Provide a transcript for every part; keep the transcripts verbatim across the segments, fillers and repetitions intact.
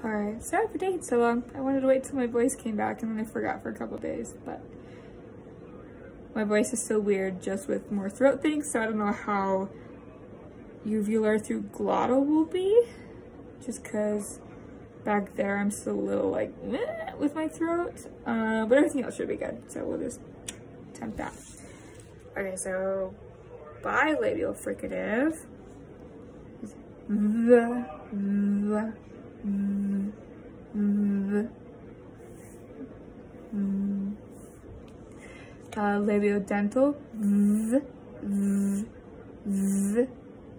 Alright, sorry for taking so long. I wanted to wait till my voice came back and then I forgot for a couple days, but my voice is still weird just with more throat things, so I don't know how uvular through glottal will be, just because back there I'm still a little like meh with my throat, uh, but everything else should be good, so we'll just attempt that. Okay, so bilabial fricative. The, the, the, the, the. Uh, labiodental. Z, z, z.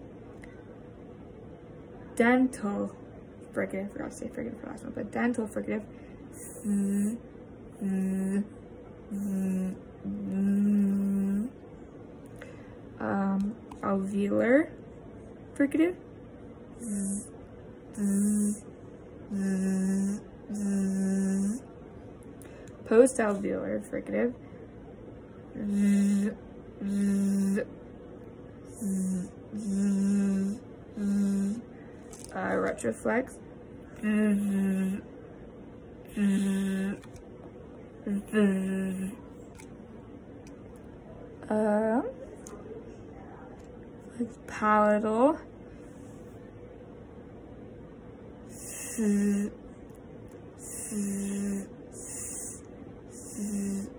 Dental fricative. I forgot to say fricative for last one, but dental fricative. Z, z, z, z. Um, alveolar fricative. Z, z, z, z. Post-alveolar fricative. Z, z, z, z, z. Uh, retroflex. Z, z, z. Um, it's palatal. Z, z, z.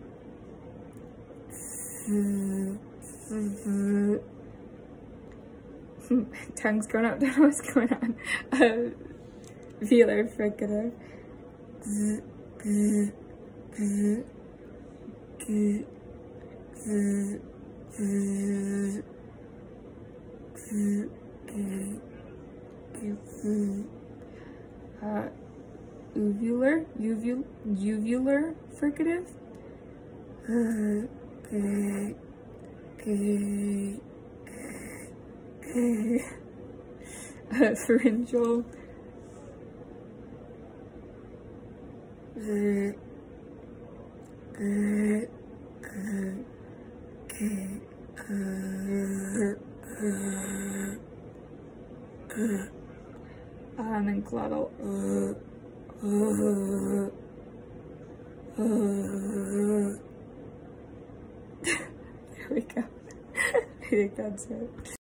Tongue's going up, don't know what's going on. Uh, velar fricative. Z, z, z, z, z, z, z, z, z. Uh, uvular, uvul, uvular fricative. Uh, uh, pharyngeal. Um, and glottal. There we go. I think that's it.